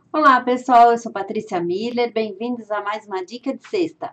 Olá pessoal, eu sou Patrícia Miller, bem-vindos a mais uma dica de sexta.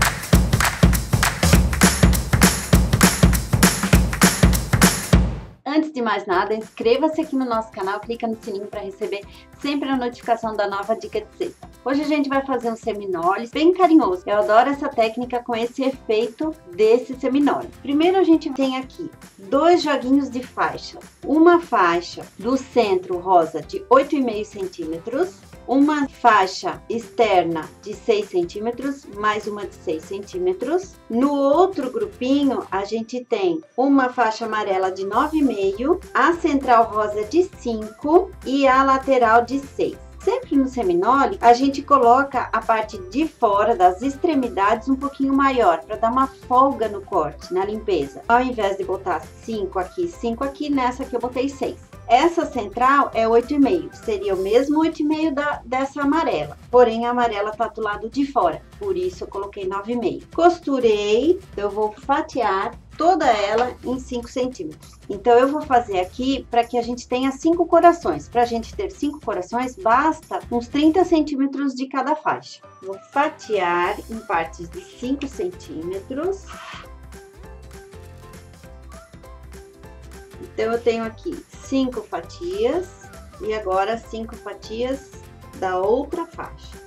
Antes de mais nada, inscreva-se aqui no nosso canal, clica no sininho para receber sempre a notificação da nova dica de sexta. Hoje a gente vai fazer um seminole bem carinhoso. Eu adoro essa técnica com esse efeito desse seminole. Primeiro a gente tem aqui dois joguinhos de faixa. Uma faixa do centro rosa de 8,5 centímetros. Uma faixa externa de 6 centímetros, mais uma de 6 centímetros. No outro grupinho, a gente tem uma faixa amarela de 9,5, a central rosa de 5 e a lateral de 6. Sempre no seminole, a gente coloca a parte de fora das extremidades um pouquinho maior, para dar uma folga no corte, na limpeza. Ao invés de botar 5 aqui, nessa aqui eu botei 6. Essa central é 8,5, seria o mesmo 8,5 dessa amarela, porém a amarela tá do lado de fora, por isso eu coloquei 9,5. Costurei, eu vou fatiar toda ela em 5 centímetros. Então eu vou fazer aqui para que a gente tenha 5 corações. Para a gente ter 5 corações, basta uns 30 centímetros de cada faixa. Vou fatiar em partes de 5 centímetros. Então, eu tenho aqui 5 fatias e agora 5 fatias da outra faixa.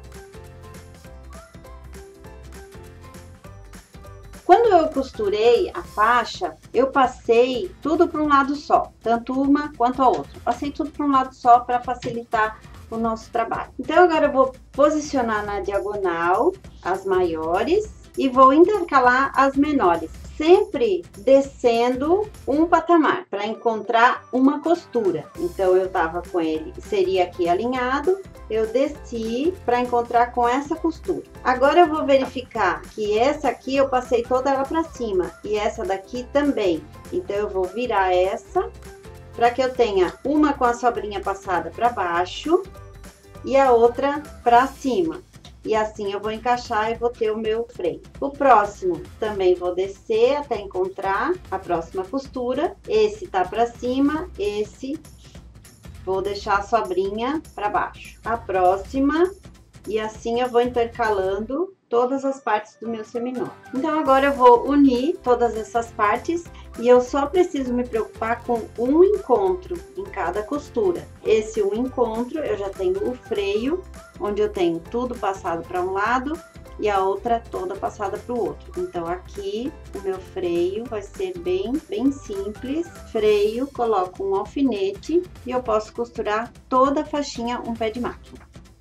Quando eu costurei a faixa, eu passei tudo para um lado só, tanto uma quanto a outra. Passei tudo para um lado só para facilitar o nosso trabalho. Então, agora eu vou posicionar na diagonal as maiores e vou intercalar as menores, sempre descendo um patamar para encontrar uma costura. Então eu tava com ele, seria aqui alinhado, eu desci para encontrar com essa costura. Agora eu vou verificar que essa aqui eu passei toda ela para cima e essa daqui também. Então eu vou virar essa para que eu tenha uma com a sobrinha passada para baixo e a outra para cima. E assim eu vou encaixar e vou ter o meu freio. O próximo também vou descer até encontrar a próxima costura. Esse tá para cima, esse vou deixar a sobrinha para baixo. A próxima, e assim eu vou intercalando todas as partes do meu seminole. Então agora eu vou unir todas essas partes e eu só preciso me preocupar com um encontro em cada costura. Esse um encontro eu já tenho o freio, onde eu tenho tudo passado para um lado e a outra toda passada para o outro. Então aqui o meu freio vai ser bem simples. Freio, coloco um alfinete e eu posso costurar toda a faixinha um pé de máquina.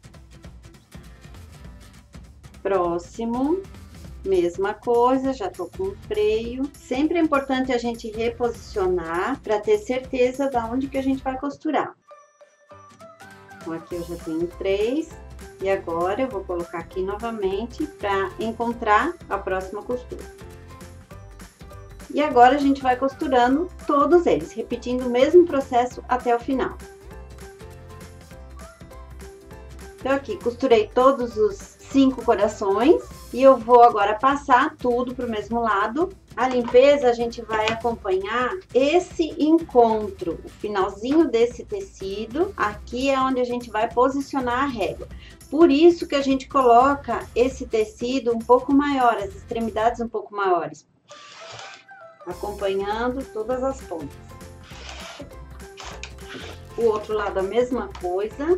Próximo, mesma coisa, já tô com o freio. Sempre é importante a gente reposicionar para ter certeza da onde que a gente vai costurar. Então, aqui eu já tenho 3 e agora eu vou colocar aqui novamente para encontrar a próxima costura. E agora a gente vai costurando todos eles, repetindo o mesmo processo até o final. Então, aqui costurei todos os 5 corações e eu vou agora passar tudo para o mesmo lado. A limpeza a gente vai acompanhar esse encontro, o finalzinho desse tecido, aqui é onde a gente vai posicionar a régua. Por isso que a gente coloca esse tecido um pouco maior, as extremidades um pouco maiores, acompanhando todas as pontas. O outro lado a mesma coisa.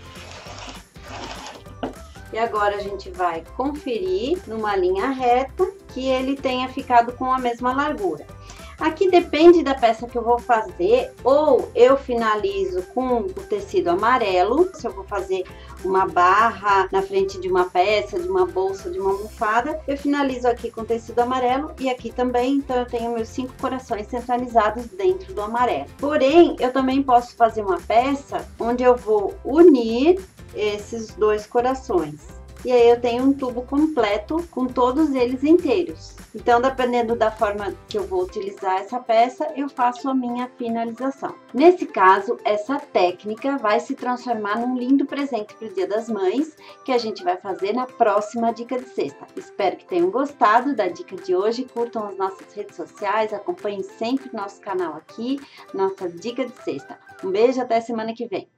E agora a gente vai conferir numa linha reta que ele tenha ficado com a mesma largura. Aqui depende da peça que eu vou fazer, ou eu finalizo com o tecido amarelo, se eu vou fazer uma barra na frente de uma peça, de uma bolsa, de uma almofada, eu finalizo aqui com tecido amarelo e aqui também, então eu tenho meus 5 corações centralizados dentro do amarelo. Porém, eu também posso fazer uma peça onde eu vou unir esses 2 corações. E aí eu tenho um tubo completo com todos eles inteiros. Então, dependendo da forma que eu vou utilizar essa peça, eu faço a minha finalização. Nesse caso, essa técnica vai se transformar num lindo presente para o Dia das Mães, que a gente vai fazer na próxima dica de sexta. Espero que tenham gostado da dica de hoje, curtam as nossas redes sociais, acompanhem sempre nosso canal aqui, nossa dica de sexta. Um beijo, até semana que vem.